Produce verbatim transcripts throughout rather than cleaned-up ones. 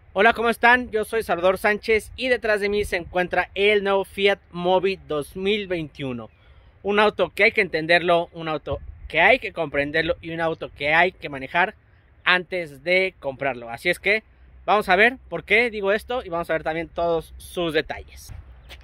Hola, ¿cómo están? Yo soy Salvador Sánchez y detrás de mí se encuentra el nuevo Fiat Mobi dos mil veintiuno. Un auto que hay que entenderlo, un auto que hay que comprenderlo y un auto que hay que manejar antes de comprarlo. Así es que vamos a ver por qué digo esto y vamos a ver también todos sus detalles.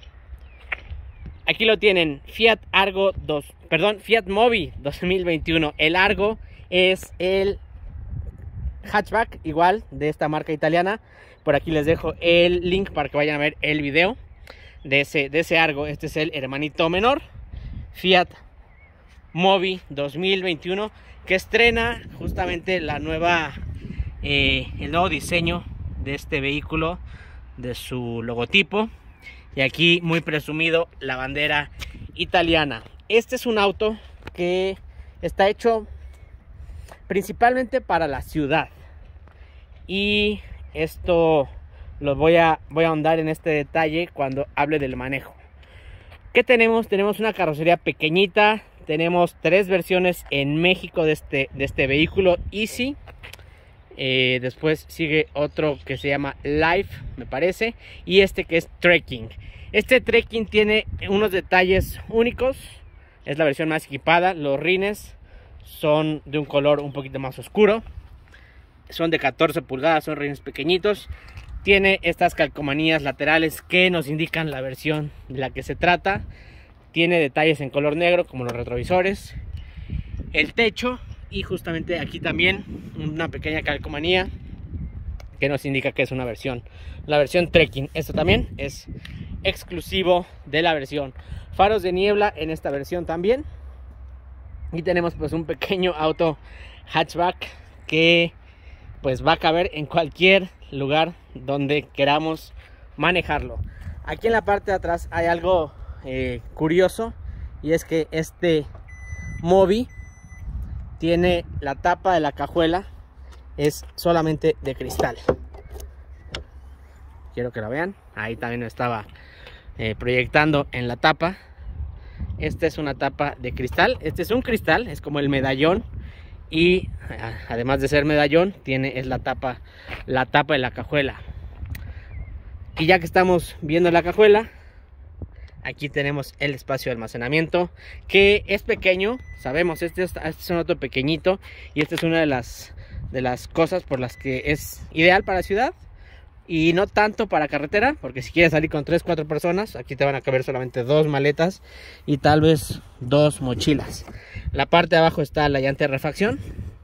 Aquí lo tienen, Fiat Argo dos, perdón, Fiat Mobi dos mil veintiuno. El Argo es el hatchback igual de esta marca italiana. Por aquí les dejo el link para que vayan a ver el video de ese, de ese Argo. Este es el hermanito menor, Fiat Mobi dos mil veintiuno, que estrena justamente la nueva eh, el nuevo diseño de este vehículo, de su logotipo, y aquí muy presumido la bandera italiana. Este es un auto que está hecho principalmente para la ciudad, y esto lo voy a, voy a ahondar en este detalle cuando hable del manejo. ¿Qué tenemos? Tenemos una carrocería pequeñita, tenemos tres versiones en México de este, de este vehículo, Easy, eh, después sigue otro que se llama Life, me parece, y este que es Trekking. Este Trekking tiene unos detalles únicos, es la versión más equipada. Los rines son de un color un poquito más oscuro, son de catorce pulgadas, son rines pequeñitos. Tiene estas calcomanías laterales que nos indican la versión de la que se trata. Tiene detalles en color negro como los retrovisores, el techo, y justamente aquí también una pequeña calcomanía que nos indica que es una versión, la versión Trekking. Esto también es exclusivo de la versión. Faros de niebla en esta versión también. Y tenemos pues un pequeño auto hatchback que pues va a caber en cualquier lugar donde queramos manejarlo. Aquí en la parte de atrás hay algo eh, curioso, y es que este Mobi tiene la tapa de la cajuela, es solamente de cristal. Quiero que lo vean, ahí también lo estaba eh, proyectando en la tapa. Esta es una tapa de cristal, este es un cristal, es como el medallón, y además de ser medallón tiene es la tapa la tapa de la cajuela. Y ya que estamos viendo la cajuela, aquí tenemos el espacio de almacenamiento, que es pequeño, sabemos, este es, este es un auto pequeñito, y esta es una de las de las cosas por las que es ideal para ciudad y no tanto para carretera, porque si quieres salir con tres cuatro personas, aquí te van a caber solamente dos maletas y tal vez dos mochilas. La parte de abajo está la llanta de refacción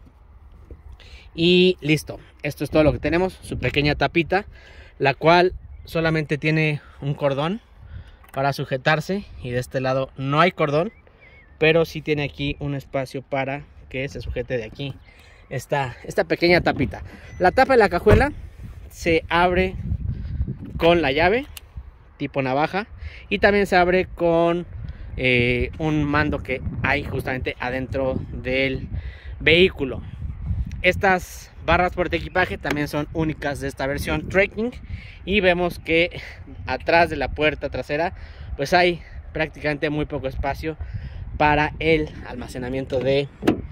y listo. Esto es todo lo que tenemos, su pequeña tapita, la cual solamente tiene un cordón para sujetarse, y de este lado no hay cordón, pero sí tiene aquí un espacio para que se sujete de aquí esta, esta pequeña tapita. La tapa de la cajuela se abre con la llave tipo navaja, y también se abre con eh, un mando que hay justamente adentro del vehículo. Estas barras porta equipaje también son únicas de esta versión Trekking, y vemos que atrás de la puerta trasera pues hay prácticamente muy poco espacio para el almacenamiento de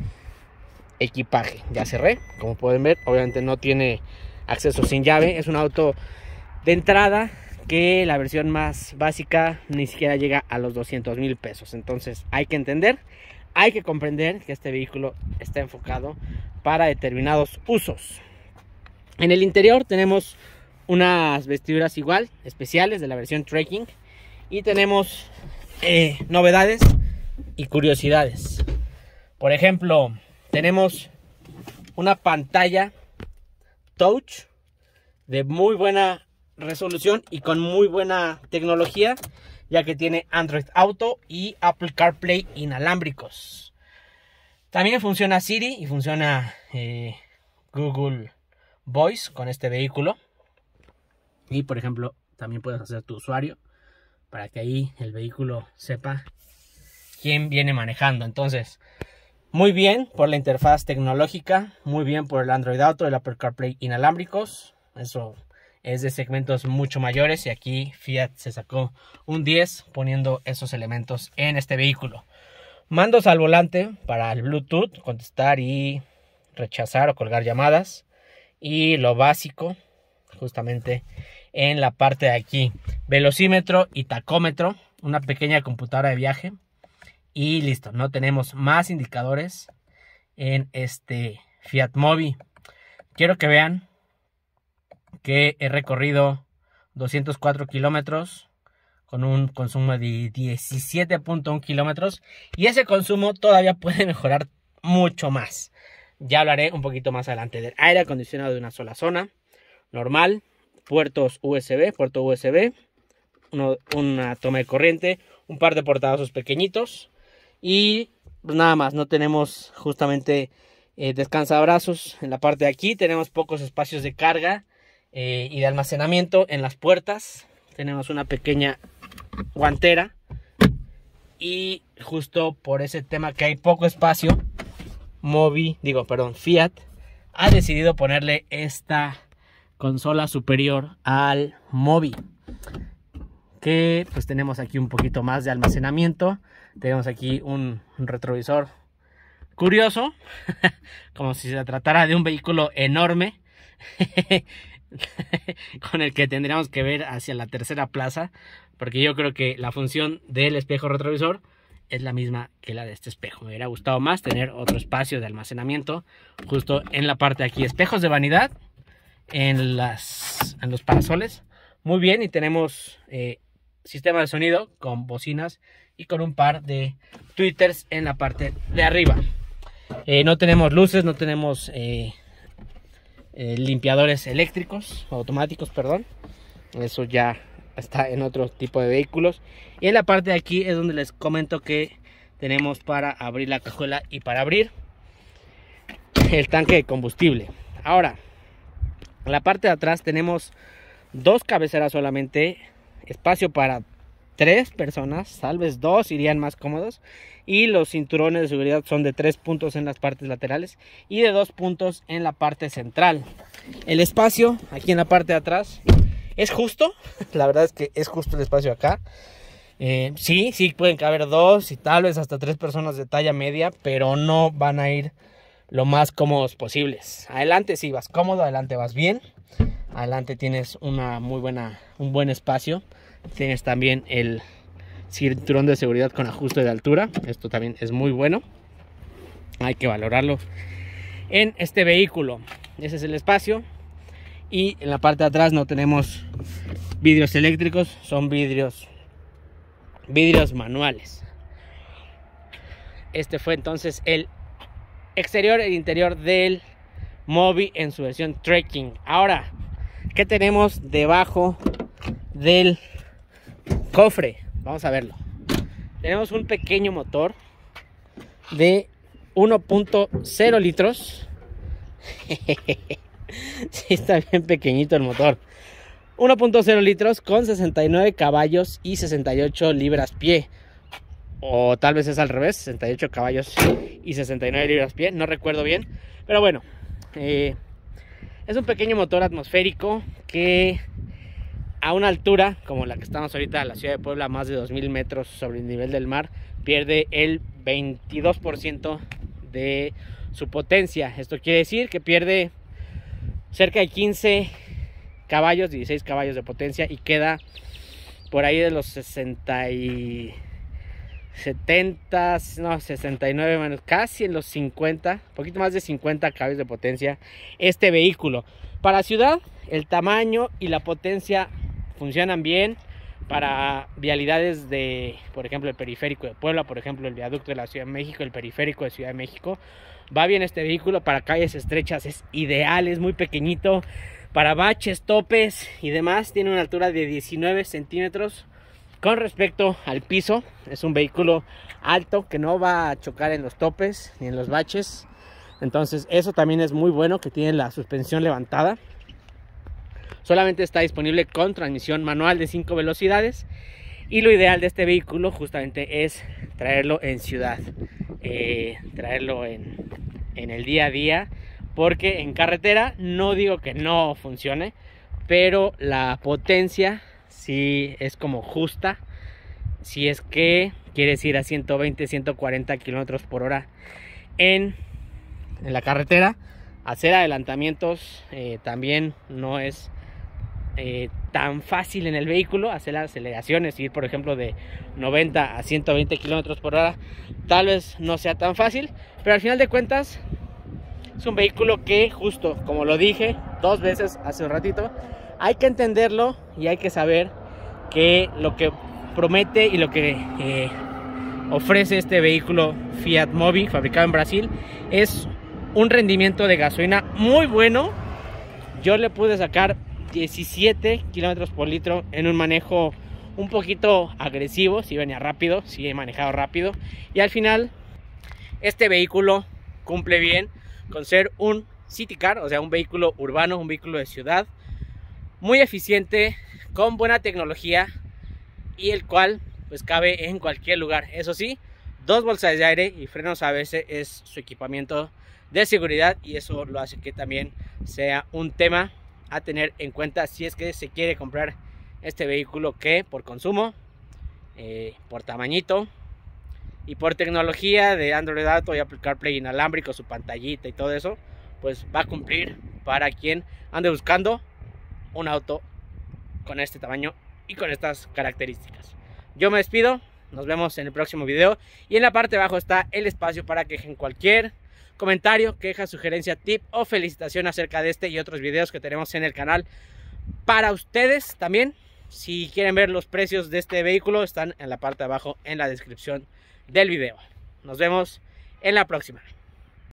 equipaje. Ya cerré, como pueden ver, obviamente no tiene acceso sin llave. Es un auto de entrada que la versión más básica ni siquiera llega a los doscientos mil pesos. Entonces hay que entender, hay que comprender que este vehículo está enfocado para determinados usos. En el interior tenemos unas vestiduras igual, especiales de la versión Trekking, y tenemos eh, novedades y curiosidades. Por ejemplo, tenemos una pantalla touch de muy buena resolución y con muy buena tecnología, ya que tiene Android Auto y Apple CarPlay inalámbricos. También funciona Siri y funciona eh, Google Voice con este vehículo. Y por ejemplo, también puedes hacer tu usuario para que ahí el vehículo sepa quién viene manejando. Entonces, muy bien por la interfaz tecnológica, muy bien por el Android Auto, el Apple CarPlay inalámbricos. Eso es de segmentos mucho mayores, y aquí Fiat se sacó un diez poniendo esos elementos en este vehículo. Mandos al volante para el Bluetooth, contestar y rechazar o colgar llamadas. Y lo básico, justamente en la parte de aquí. Velocímetro y tacómetro, una pequeña computadora de viaje y listo. No tenemos más indicadores en este Fiat Mobi. Quiero que vean que he recorrido doscientos cuatro kilómetros con un consumo de diecisiete punto uno kilómetros y ese consumo todavía puede mejorar mucho más. Ya hablaré un poquito más adelante del aire acondicionado de una sola zona, normal, puertos U S B, puerto U S B, uno, una toma de corriente, un par de portavasos pequeñitos y pues nada más. No tenemos justamente eh, descansabrazos en la parte de aquí, tenemos pocos espacios de carga eh, y de almacenamiento en las puertas. Tenemos una pequeña guantera y justo por ese tema que hay poco espacio, Mobi, digo, perdón, Fiat ha decidido ponerle esta consola superior al Mobi, que pues tenemos aquí un poquito más de almacenamiento. Tenemos aquí un, un retrovisor curioso, como si se tratara de un vehículo enorme con el que tendríamos que ver hacia la tercera plaza, porque yo creo que la función del espejo retrovisor es la misma que la de este espejo. Me hubiera gustado más tener otro espacio de almacenamiento justo en la parte de aquí. Espejos de vanidad en, las, en los parasoles, muy bien, y tenemos eh, sistema de sonido con bocinas y con un par de tweeters en la parte de arriba. Eh, no tenemos luces, no tenemos eh, eh, limpiadores eléctricos, automáticos, perdón. Eso ya está en otro tipo de vehículos. Y en la parte de aquí es donde les comento que tenemos para abrir la cajuela y para abrir el tanque de combustible. Ahora, en la parte de atrás tenemos dos cabeceras solamente, espacio para tres personas, tal vez dos irían más cómodos, y los cinturones de seguridad son de tres puntos en las partes laterales y de dos puntos en la parte central. El espacio aquí en la parte de atrás es justo, la verdad es que es justo el espacio acá. Eh, sí, sí pueden caber dos y tal vez hasta tres personas de talla media, pero no van a ir lo más cómodos posibles. Adelante sí vas cómodo, adelante vas bien, adelante tienes una muy buena, un buen espacio. Tienes también el cinturón de seguridad con ajuste de altura, esto también es muy bueno, hay que valorarlo en este vehículo. Ese es el espacio. Y en la parte de atrás no tenemos vidrios eléctricos, son vidrios vidrios manuales. Este fue entonces el exterior e interior del Mobi en su versión trekking. Ahora, ¿qué tenemos debajo del cofre? Vamos a verlo. Tenemos un pequeño motor de uno punto cero litros. Sí, está bien pequeñito el motor. uno punto cero litros con sesenta y nueve caballos y sesenta y ocho libras-pie. O tal vez es al revés, sesenta y ocho caballos y sesenta y nueve libras-pie. No recuerdo bien. Pero bueno, eh, es un pequeño motor atmosférico que a una altura como la que estamos ahorita en la ciudad de Puebla, más de dos mil metros sobre el nivel del mar, pierde el veintidós por ciento de su potencia. Esto quiere decir que pierde cerca de quince caballos, dieciséis caballos de potencia, y queda por ahí de los sesenta y setenta, no, sesenta y nueve menos, casi en los cincuenta, poquito más de cincuenta caballos de potencia este vehículo. Para ciudad, el tamaño y la potencia funcionan bien. Para vialidades de, por ejemplo, el periférico de Puebla, por ejemplo, el viaducto de la Ciudad de México, el periférico de Ciudad de México, va bien este vehículo. Para calles estrechas es ideal, es muy pequeñito. Para baches, topes y demás, tiene una altura de diecinueve centímetros con respecto al piso. Es un vehículo alto que no va a chocar en los topes ni en los baches. Entonces eso también es muy bueno, que tiene la suspensión levantada. Solamente está disponible con transmisión manual de cinco velocidades. Y lo ideal de este vehículo justamente es traerlo en ciudad, eh, traerlo en, en el día a día, porque en carretera no digo que no funcione, pero la potencia sí es como justa. Si es que quieres ir a ciento veinte, ciento cuarenta kilómetros por hora en, en la carretera, hacer adelantamientos eh, también no es eh, tan fácil en el vehículo, hacer las aceleraciones, ir por ejemplo de noventa a ciento veinte kilómetros por hora, tal vez no sea tan fácil, pero al final de cuentas es un vehículo que, justo como lo dije dos veces hace un ratito, hay que entenderlo y hay que saber que lo que promete y lo que eh, ofrece este vehículo Fiat Mobi, fabricado en Brasil, es un rendimiento de gasolina muy bueno. Yo le pude sacar diecisiete kilómetros por litro en un manejo un poquito agresivo. Si venía rápido, si he manejado rápido, y al final este vehículo cumple bien con ser un city car, o sea, un vehículo urbano, un vehículo de ciudad, muy eficiente, con buena tecnología, y el cual pues cabe en cualquier lugar. Eso sí, dos bolsas de aire y frenos A B S es su equipamiento de seguridad, y eso lo hace que también sea un tema a tener en cuenta si es que se quiere comprar este vehículo, que por consumo, eh, por tamañito y por tecnología de Android Auto y Apple CarPlay inalámbrico, su pantallita y todo eso, pues va a cumplir para quien ande buscando un auto con este tamaño y con estas características. Yo me despido, nos vemos en el próximo video, y en la parte de abajo está el espacio para que dejen cualquier comentario, queja, sugerencia, tip o felicitación acerca de este y otros videos que tenemos en el canal para ustedes. También, si quieren ver los precios de este vehículo, están en la parte de abajo en la descripción del video. Nos vemos en la próxima.